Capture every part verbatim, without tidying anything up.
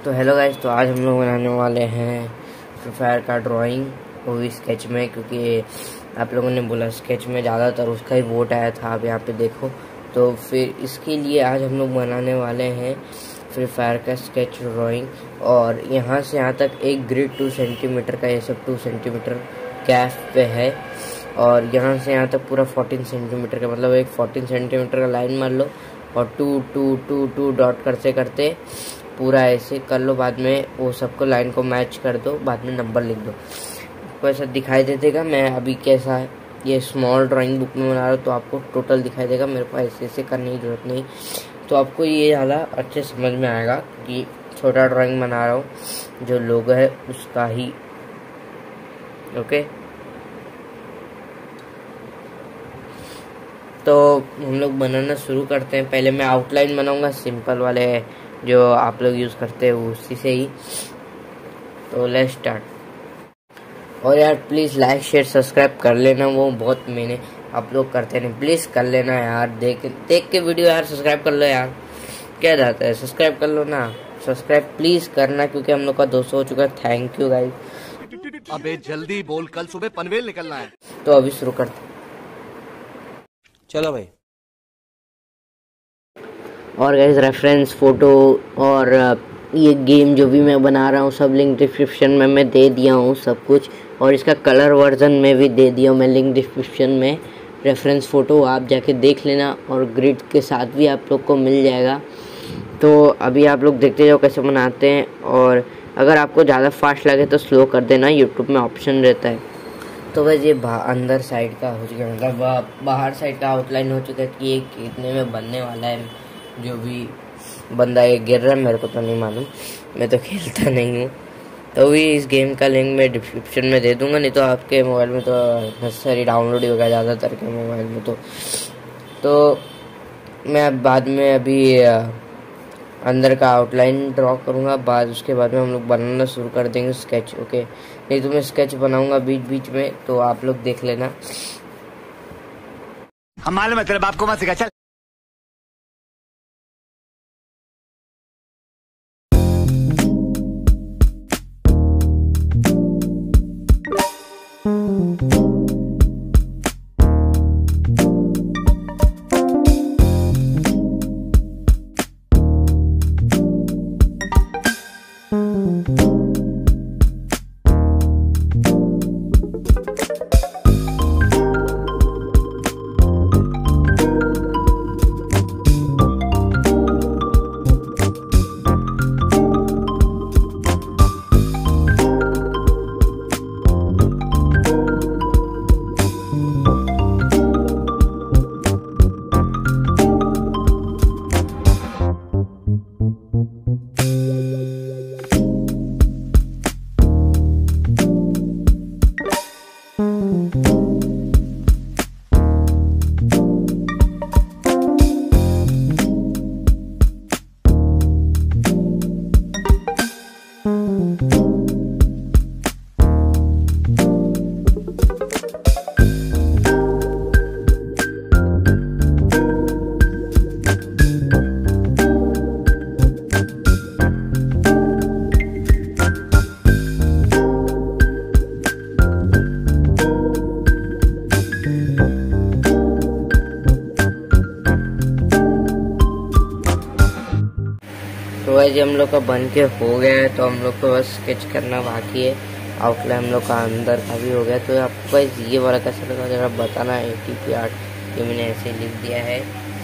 तो hello guys, तो आज हम लोग बनाने वाले हैं फ्री फायर का ड्राइंग, वो भी स्केच में, क्योंकि आप लोगों ने बोला स्केच में ज़्यादातर उसका ही वोट आया था। आप यहाँ पे देखो, तो फिर इसके लिए आज हम लोग बनाने वाले हैं फ्री फायर का स्केच ड्राइंग। और यहाँ से यहाँ तक एक ग्रिड टू सेंटीमीटर का, ये सब टू सेंटीमीटर गैप पे है। और यहाँ से यहाँ तक पूरा फोर्टीन सेंटीमीटर का, मतलब एक फोर्टीन सेंटीमीटर का लाइन मार लो और two two two two dot करते करते पूरा ऐसे कर लो। बाद में वो सबको लाइन को मैच कर दो, बाद में नंबर लिख दो। आपको ऐसा दिखाई दे देगा। मैं अभी कैसा ये स्मॉल ड्राइंग बुक में बना रहा हूँ, तो आपको टोटल दिखाई देगा। मेरे को ऐसे ऐसे करने की जरूरत नहीं, तो आपको ये ज़्यादा अच्छे समझ में आएगा कि छोटा ड्राइंग बना रहा हूँ, जो लोगो है उसका ही। ओके, तो हम लोग बनाना शुरू करते हैं। पहले मैं आउटलाइन बनाऊंगा, सिंपल वाले जो आप लोग यूज़ करते हैं उसी से ही। तो लेट्स स्टार्ट। और यार प्लीज़ लाइक शेयर सब्सक्राइब कर लेना, वो बहुत मैंने आप लोग करते नहीं, प्लीज़ कर लेना यार। देख देख के वीडियो यार सब्सक्राइब कर लो यार, क्या जाता है, सब्सक्राइब कर लो ना। सब्सक्राइब प्लीज़ करना, क्योंकि हम लोग का दो सौ हो चुका है। Thank you guys. अबे जल्दी बोल, कल सुबह पनवेल निकलना है। तो अभी शुरू करते, चलो भाई। और गाइस रेफरेंस फ़ोटो और ये गेम जो भी मैं बना रहा हूँ सब लिंक डिस्क्रिप्शन में मैं दे दिया हूँ सब कुछ। और इसका कलर वर्जन में भी दे दिया हूँ मैं लिंक डिस्क्रिप्शन में। रेफरेंस फ़ोटो आप जाके देख लेना, और ग्रिड के साथ भी आप लोग को मिल जाएगा। तो अभी आप लोग देखते जाओ कैसे बनाते हैं। और अगर आपको ज़्यादा फास्ट लगे तो स्लो कर देना, यूट्यूब में ऑप्शन रहता है। तो बस ये अंदर साइड का हो चुका, मतलब बाहर साइड का आउटलाइन हो चुका है कि ये कितने में बनने वाला है। जो भी बंदा ये गिर रहा है मेरे को तो नहीं मालूम, मैं तो खेलता नहीं हूँ। तो भी इस गेम का लिंक मैं डिस्क्रिप्शन में दे दूंगा, नहीं तो आपके मोबाइल में तो बहुत सारी डाउनलोड ही होगा ज़्यादातर के मोबाइल में। तो तो मैं बाद में अभी अंदर का आउटलाइन ड्रॉ करूँगा, बाद उसके बाद में हम लोग बनाना शुरू कर देंगे स्केच। ओके, नहीं तो मैं स्केच बनाऊँगा बीच बीच में, तो आप लोग देख लेना। हम मालूम है तेरे बाप को मत सिखा, चल। तो वैसे हम लोग का बन के हो गया है, तो हम लोग को बस स्केच करना बाकी है। आउटलाइन हम लोग का अंदर का भी हो गया। तो आपको बस ये वाला कैसा लगा जरा बताना। एटी पी आर्ट ये मैंने ऐसे लिख दिया है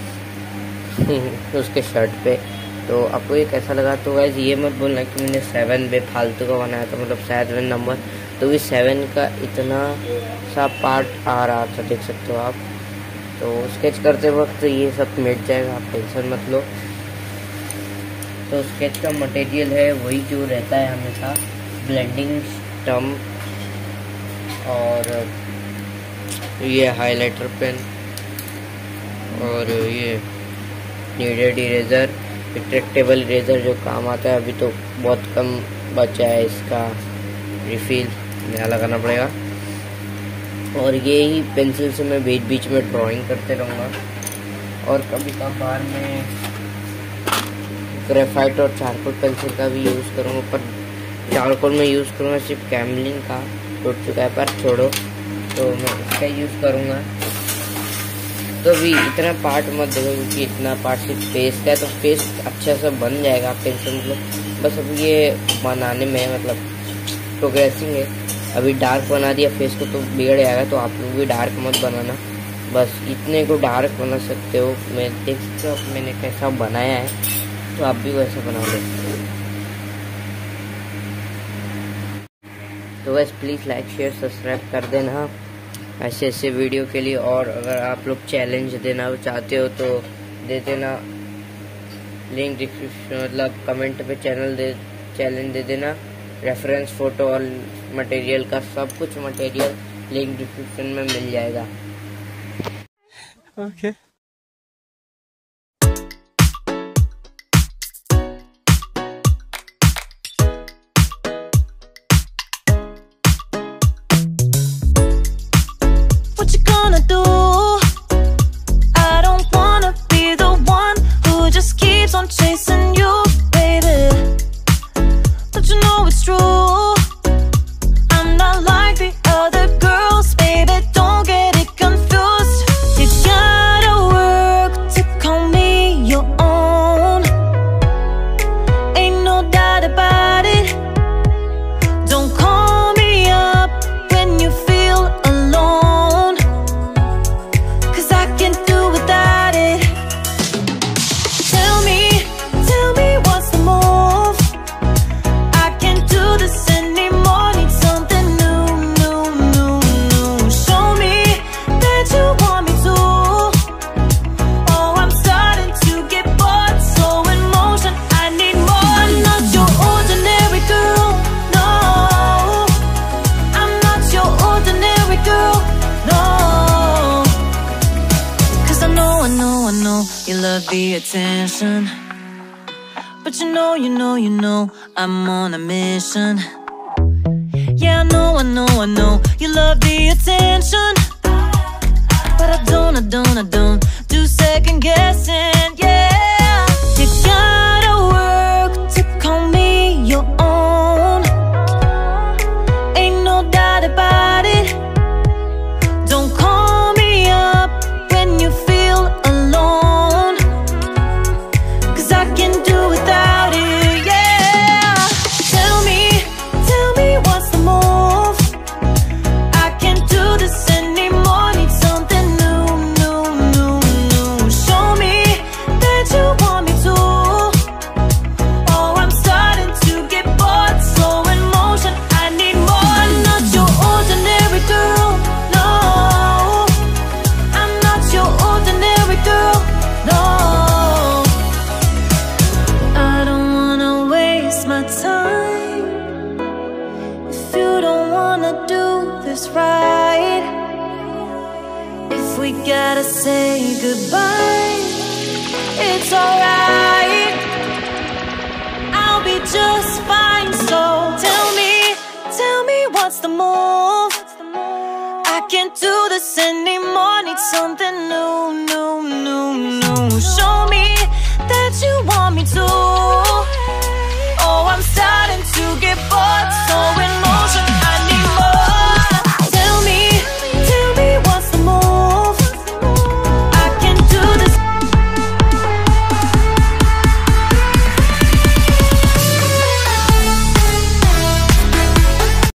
उसके शर्ट पे। तो आपको ये कैसा लगा, तो वैसे ये मत बोलना कि मैंने सेवन बे फालतू का बनाया था, मतलब सेवन नंबर। तो इस सेवन का इतना सा पार्ट आ रहा था, देख सकते हो आप। तो स्केच करते वक्त ये सब मिट जाएगा, आप टेंशन मत लो। तो स्केच का मटेरियल है वही जो रहता है हमेशा, ब्लेंडिंग स्टम्प और ये हाइलाइटर पेन और ये नीडेड इरेजर, रिट्रैक्टेबल इरेजर जो काम आता है। अभी तो बहुत कम बचा है, इसका रिफिल नया लगाना पड़ेगा। और ये ही पेंसिल से मैं बीच बीच में ड्राइंग करते रहूँगा। और कभी कभार में ग्रेफाइट और चारकोल पेंसिल का भी यूज़ करूँगा, पर चारकोल में यूज़ करूँगा सिर्फ कैमलिन का, टूट चुका है पर छोड़ो, तो मैं इसका यूज़ करूँगा। तो अभी इतना पार्ट मत देखो क्योंकि इतना पार्ट सिर्फ फेस का है, तो फेस अच्छा सा बन जाएगा आप टेंशन मतलब। बस अब ये बनाने में मतलब प्रोग्रेसिंग है। अभी डार्क बना दिया फेस को तो बिगड़ जाएगा, तो आप लोग भी डार्क मत बनाना, बस इतने को डार्क बना सकते हो। मैं देख सकते हो मैंने कैसा बनाया है, तो आप भी वैसा बना लो। तो बस प्लीज़ लाइक शेयर सब्सक्राइब कर देना ऐसे ऐसे वीडियो के लिए। और अगर आप लोग चैलेंज देना चाहते हो तो दे देना, लिंक डिस्क्रिप्शन मतलब कमेंट पे चैनल दे चैलेंज दे देना। रेफरेंस फ़ोटो और मटेरियल का सब कुछ मटेरियल लिंक डिस्क्रिप्शन में मिल जाएगा। Okay okay. Chasing you, baby. Don't you know it's true? I'm not like the other girls, baby. Don't get it confused. You gotta work to call me your own. Ain't no doubt about it. Don't call me up when you feel alone, 'cause I can't do without it. Tell me, tell me what's the move? I can't do this anymore, need something new, new, new, new. Show me that you want me to. Oh, I'm starting to get bored, so in motion, I need more. Not your ordinary girl, no. I'm not your ordinary girl, no. 'Cause I know, I know, I know you love the attention, but you know, you know, you know I'm on a mission. Yeah, I know, I know, I know you love the attention, but I don't, I don't, I don't do second guessing, yeah. You gotta work to call me your own. Ain't no doubt about it. Don't call me up when you feel alone, 'cause I can do without it, yeah. Tell me, tell me what's the move? I can't do this anymore, need something new, new, new, new. Show me that you want me to. Oh, I'm starting to get bored, so in motion, I need more. Not your ordinary girl, no. I'm not your ordinary girl, no. I don't wanna waste my time if you don't wanna do this right. If we gotta say goodbye, it's alright. I'll be just fine, so tell me, tell me what's the move? I can't do this anymore, need something